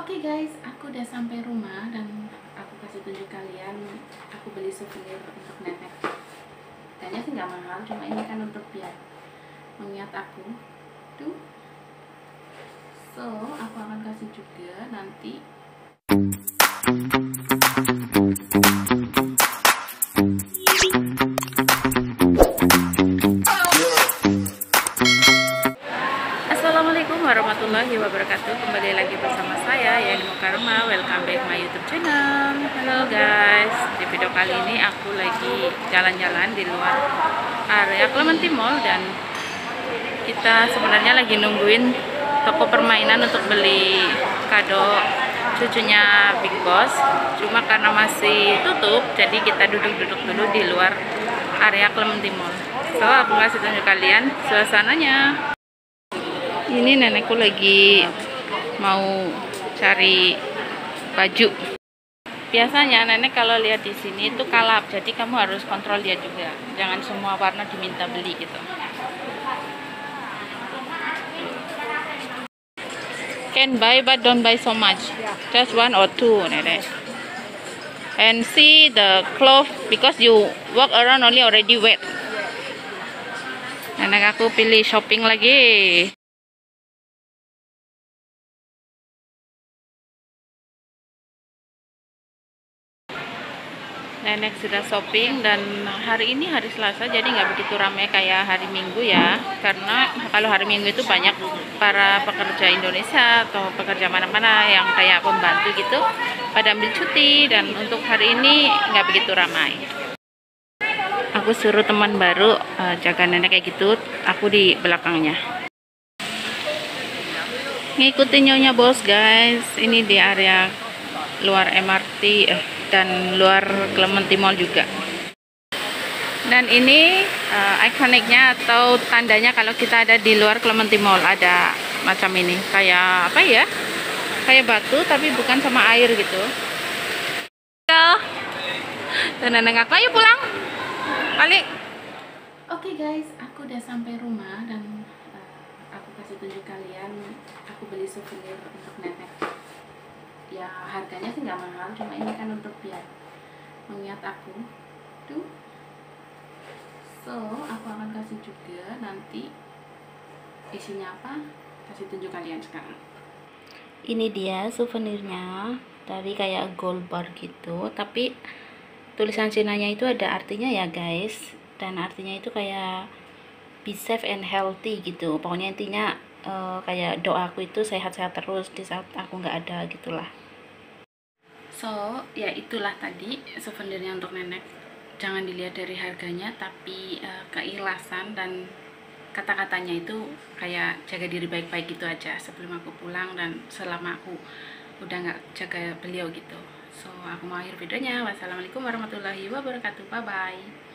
Oke guys, aku udah sampai rumah dan aku kasih tunjuk kalian. Aku beli souvenir untuk nenek. Kayaknya sih nggak mahal, cuma ini kan untuk biar mengingat aku. Tuh. So, aku akan kasih juga nanti. Assalamualaikum warahmatullahi wabarakatuh. Kembali lagi bersama saya Yani Mukarma. Welcome back my YouTube channel. Halo guys, di video kali ini aku lagi jalan-jalan di luar area Clementi Mall dan kita sebenarnya lagi nungguin toko permainan untuk beli kado cucunya Big Boss. Cuma karena masih tutup, jadi kita duduk-duduk dulu di luar area Clementi Mall. So, aku kasih tunjuk kalian suasananya. Ini nenekku lagi mau cari baju. Biasanya nenek kalau lihat di sini itu kalap, jadi kamu harus kontrol dia juga. Jangan semua warna diminta beli gitu. Can buy but don't buy so much. Just one or two, nenek. And see the cloth because you walk around already wet. Nenek aku pilih shopping lagi. Nenek sudah shopping dan hari ini hari Selasa, jadi nggak begitu ramai kayak hari Minggu ya, karena kalau hari Minggu itu banyak para pekerja Indonesia atau pekerja mana-mana yang kayak pembantu gitu pada ambil cuti, dan untuk hari ini nggak begitu ramai. Aku suruh teman baru jaga nenek kayak gitu, aku di belakangnya ngikutin nyonya bos guys. Ini di area luar MRT dan luar Clementi Mall juga. Dan ini ikoniknya atau tandanya kalau kita ada di luar Clementi Mall, ada macam ini, kayak apa ya, kayak batu tapi bukan sama air gitu. Dan nenek aku, ayo pulang balik. Oke guys, aku udah sampai rumah dan aku kasih tunjuk kalian. Aku beli souvenir untuk nenek. Ya harganya sih nggak mahal, cuma ini kan untuk biar mengingat aku. Tuh. So, aku akan kasih juga nanti isinya apa, kasih tunjuk kalian sekarang. Ini dia souvenirnya, dari kayak gold bar gitu, tapi tulisan Cinanya itu ada artinya ya guys, dan artinya itu kayak be safe and healthy gitu. Pokoknya intinya kayak doaku itu sehat-sehat terus di saat aku nggak ada gitulah. So, ya itulah tadi souvenirnya untuk nenek. Jangan dilihat dari harganya, tapi keikhlasan dan kata-katanya itu kayak jaga diri baik-baik gitu aja sebelum aku pulang dan selama aku udah nggak jaga beliau gitu. So, aku mau akhir videonya. Wassalamualaikum warahmatullahi wabarakatuh. Bye-bye.